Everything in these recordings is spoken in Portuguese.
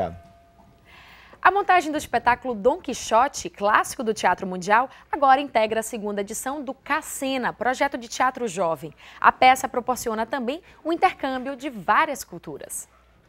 Obrigado. A montagem do espetáculo Dom Quixote, clássico do Teatro Mundial, agora integra a segunda edição do Cacena, projeto de teatro jovem. A peça proporciona também o intercâmbio de várias culturas.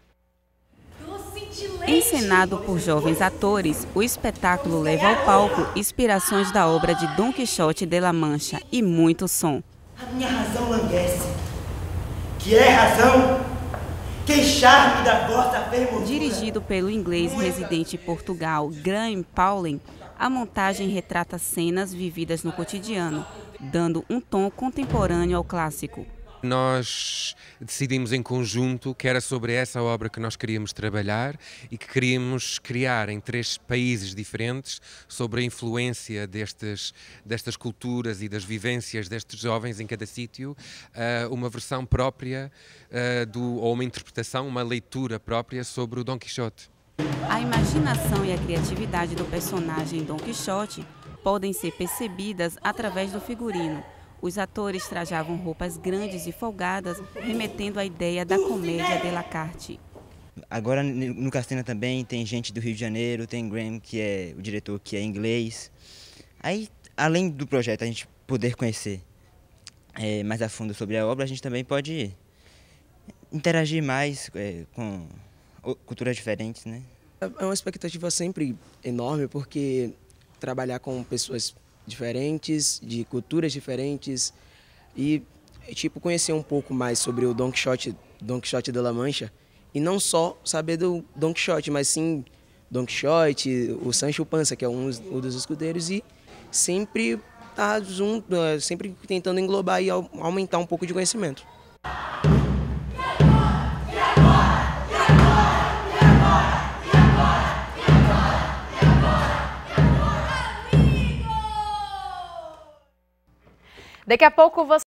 Encenado por jovens atores, o espetáculo leva ao palco inspirações da obra de Dom Quixote de La Mancha e muito som. A minha razão languece, que é razão, queixar-me da vossa fermosura. Dirigido pelo inglês residente em Portugal, Graham Paulen, a montagem retrata cenas vividas no cotidiano, dando um tom contemporâneo ao clássico. Nós decidimos em conjunto que era sobre essa obra que nós queríamos trabalhar e que queríamos criar em 3 países diferentes sobre a influência destas culturas e das vivências destes jovens em cada sítio, uma versão própria ou uma interpretação, uma leitura própria sobre o Dom Quixote. A imaginação e a criatividade do personagem Dom Quixote podem ser percebidas através do figurino. Os atores trajavam roupas grandes e folgadas, remetendo à ideia da comédia de la carte. Agora no Cacena também tem gente do Rio de Janeiro, tem Graham, que é o diretor, que é inglês. Aí, além do projeto, a gente poder conhecer mais a fundo sobre a obra, a gente também pode interagir mais com culturas diferentes, né? É uma expectativa sempre enorme, porque trabalhar com pessoas diferentes, de culturas diferentes e conhecer um pouco mais sobre o Dom Quixote de La Mancha, e não só saber do Dom Quixote, mas sim Dom Quixote, o Sancho Panza, que é um dos escudeiros, e sempre estar junto, sempre tentando englobar e aumentar um pouco de conhecimento. Daqui a pouco você